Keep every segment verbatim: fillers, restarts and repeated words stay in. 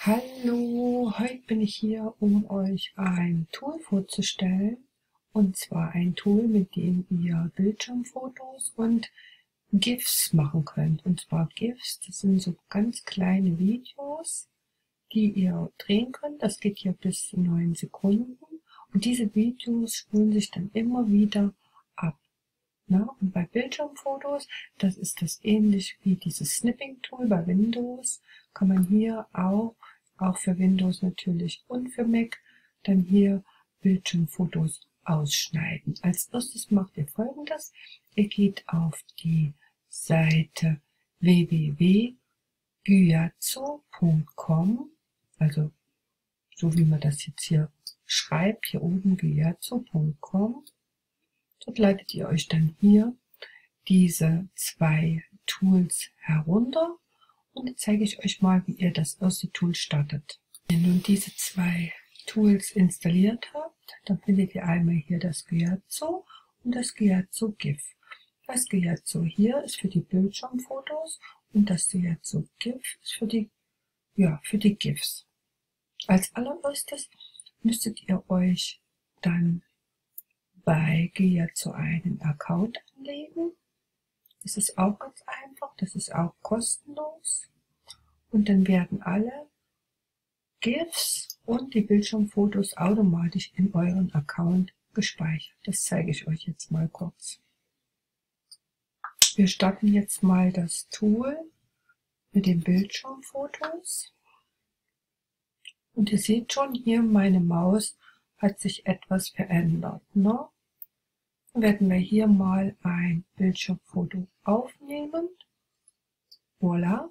Hallo, heute bin ich hier, um euch ein Tool vorzustellen, und zwar ein Tool, mit dem ihr Bildschirmfotos und GIFs machen könnt. Und zwar GIFs, das sind so ganz kleine Videos, die ihr drehen könnt. Das geht hier bis zu neun Sekunden und diese Videos spulen sich dann immer wieder ab. Na, und bei Bildschirmfotos, das ist das ähnlich wie dieses Snipping-Tool bei Windows, kann man hier auch, auch für Windows natürlich und für Mac, dann hier Bildschirmfotos ausschneiden. Als erstes macht ihr Folgendes: Ihr geht auf die Seite w w w punkt gyatso punkt com, also so wie man das jetzt hier schreibt, hier oben gyatso punkt com. Dort leitet ihr euch dann hier diese zwei Tools herunter und jetzt zeige ich euch mal, wie ihr das erste Tool startet. Wenn ihr nun diese zwei Tools installiert habt, dann findet ihr einmal hier das Gyatso und das Gyatso GIF. Das Gyatso hier ist für die Bildschirmfotos und das Gyatso GIF ist für die, ja, für die GIFs. Als allererstes müsstet ihr euch dann bei Gyatso einen Account anlegen. Das ist auch ganz einfach, das ist auch kostenlos. Und dann werden alle GIFs und die Bildschirmfotos automatisch in euren Account gespeichert. Das zeige ich euch jetzt mal kurz. Wir starten jetzt mal das Tool mit den Bildschirmfotos. Und ihr seht schon, hier meine Maus hat sich etwas verändert, ne? Dann werden wir hier mal ein Bildschirmfoto aufnehmen. Voilà.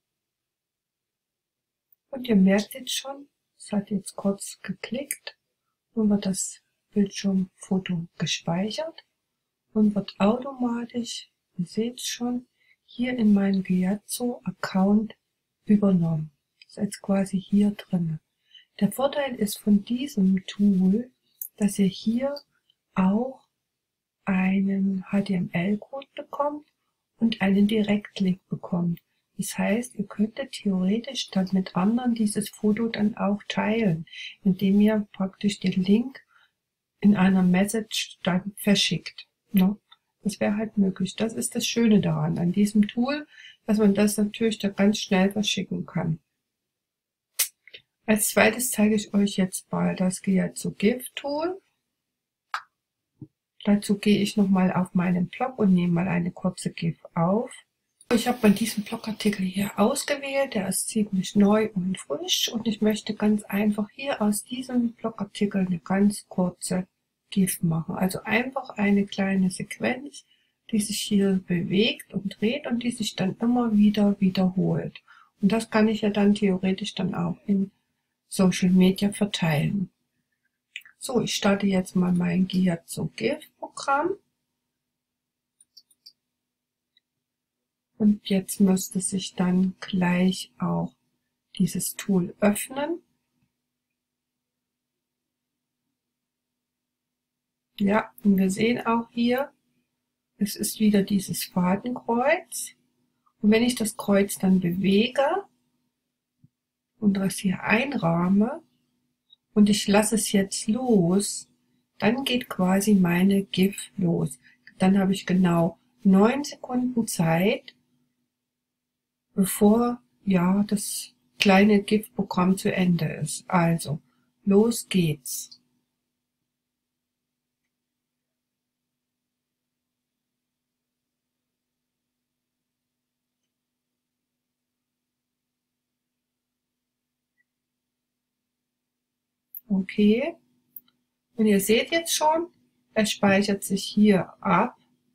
Und ihr merkt jetzt schon, es hat jetzt kurz geklickt und wird das Bildschirmfoto gespeichert und wird automatisch, ihr seht schon, hier in meinen Gyatso-Account übernommen. Das ist jetzt quasi hier drin. Der Vorteil ist von diesem Tool, dass ihr hier auch einen H T M L-Code bekommt und einen Direktlink bekommt. Das heißt, ihr könntet theoretisch dann mit anderen dieses Foto dann auch teilen, indem ihr praktisch den Link in einer Message dann verschickt. Ne? Das wäre halt möglich. Das ist das Schöne daran, an diesem Tool, dass man das natürlich da ganz schnell verschicken kann. Als zweites zeige ich euch jetzt mal das Gyatso GIF Tool. Dazu gehe ich nochmal auf meinen Blog und nehme mal eine kurze GIF auf. Ich habe mal diesen Blogartikel hier ausgewählt, der ist ziemlich neu und frisch und ich möchte ganz einfach hier aus diesem Blogartikel eine ganz kurze GIF machen. Also einfach eine kleine Sequenz, die sich hier bewegt und dreht und die sich dann immer wieder wiederholt. Und das kann ich ja dann theoretisch dann auch in Social Media verteilen. So, ich starte jetzt mal mein Gyatso GIF-Programm. Und jetzt müsste sich dann gleich auch dieses Tool öffnen. Ja, und wir sehen auch hier, es ist wieder dieses Fadenkreuz. Und wenn ich das Kreuz dann bewege und das hier einrahme, und ich lasse es jetzt los, dann geht quasi meine GIF los. Dann habe ich genau neun Sekunden Zeit, bevor ja das kleine GIF-Programm zu Ende ist. Also, los geht's. Okay, und ihr seht jetzt schon, es speichert sich hier ab.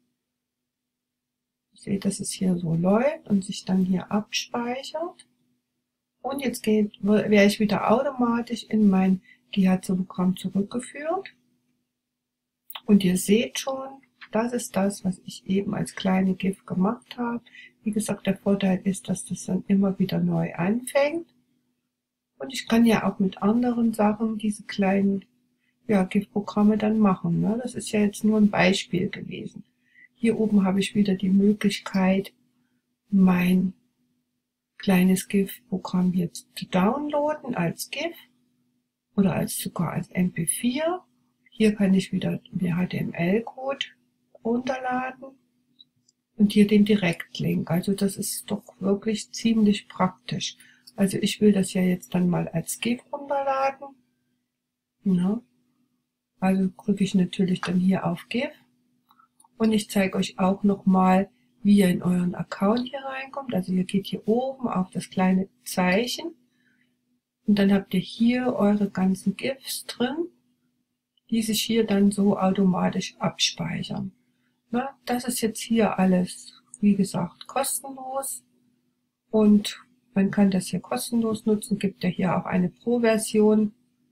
Ihr seht, dass es hier so läuft und sich dann hier abspeichert. Und jetzt geht, werde ich wieder automatisch in mein Gyatso-Programm zurückgeführt. Und ihr seht schon, das ist das, was ich eben als kleine GIF gemacht habe. Wie gesagt, der Vorteil ist, dass das dann immer wieder neu anfängt. Und ich kann ja auch mit anderen Sachen diese kleinen ja, GIF-Programme dann machen. Ne? Das ist ja jetzt nur ein Beispiel gewesen. Hier oben habe ich wieder die Möglichkeit, mein kleines GIF-Programm jetzt zu downloaden als GIF oder als sogar als M P vier. Hier kann ich wieder den H T M L-Code runterladen und hier den Direktlink. Also das ist doch wirklich ziemlich praktisch. Also ich will das ja jetzt dann mal als GIF runterladen. Ja. Also drücke ich natürlich dann hier auf GIF und ich zeige euch auch nochmal, wie ihr in euren Account hier reinkommt. Also ihr geht hier oben auf das kleine Zeichen und dann habt ihr hier eure ganzen GIFs drin, die sich hier dann so automatisch abspeichern. Na, das ist jetzt hier alles, wie gesagt, kostenlos und man kann das hier kostenlos nutzen. Gibt ja hier auch eine Pro-Version.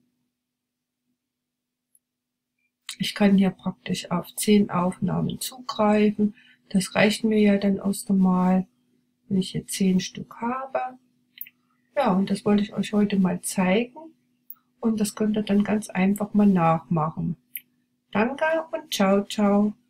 Ich kann hier praktisch auf zehn Aufnahmen zugreifen. Das reicht mir ja dann erst einmal, wenn ich hier zehn Stück habe. Ja, und das wollte ich euch heute mal zeigen. Und das könnt ihr dann ganz einfach mal nachmachen. Danke und ciao, ciao.